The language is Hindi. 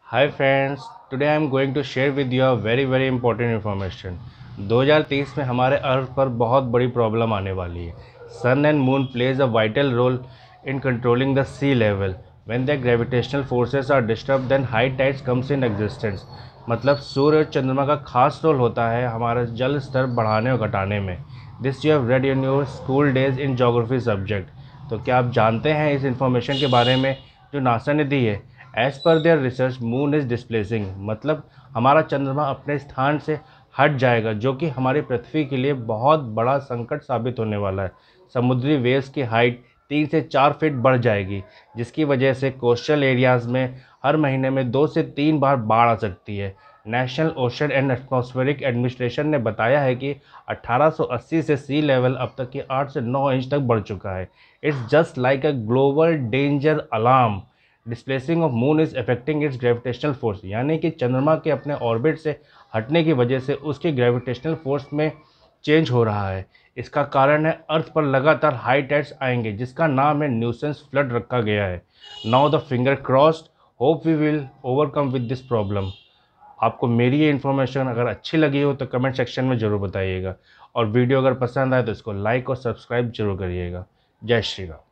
Hi friends, today I am going to share with you a very important information. 2030 में हमारे अर्थ पर बहुत बड़ी प्रॉब्लम आने वाली है. Sun and moon plays a vital role in controlling the sea level. When the gravitational forces are disturb then high tides comes in existence. मतलब सूर्य और चंद्रमा का खास रोल होता है हमारा जल स्तर बढ़ाने और घटाने में. This you have read in your school days in geography subject. तो क्या आप जानते हैं इस इंफॉर्मेशन के बारे में जो नासा ने दी है? As per their research moon is displacing, मतलब हमारा चंद्रमा अपने स्थान से हट जाएगा, जो कि हमारी पृथ्वी के लिए बहुत बड़ा संकट साबित होने वाला है. समुद्री वेव्स की हाइट 3 से 4 फीट बढ़ जाएगी, जिसकी वजह से कोस्टल एरियाज़ में हर महीने में 2 से 3 बार बाढ़ आ सकती है. National Ocean and Atmospheric Administration ने बताया है कि 1880 से सी लेवल अब तक के 8 से 9 इंच तक बढ़ चुका है. It's just like a global danger alarm. Displacing of moon is affecting its gravitational force, यानी कि चंद्रमा के अपने ऑर्बिट से हटने की वजह से उसके ग्रेविटेशनल फोर्स में चेंज हो रहा है. इसका कारण है अर्थ पर लगातार हाई टाइड्स आएंगे, जिसका नाम है न्यूसेंस फ्लड रखा गया है. Now the finger crossed, hope we will overcome with this problem. आपको मेरी ये इन्फॉर्मेशन अगर अच्छी लगी हो तो कमेंट सेक्शन में ज़रूर बताइएगा, और वीडियो अगर पसंद आए तो इसको लाइक और सब्सक्राइब जरूर करिएगा. जय श्री राम.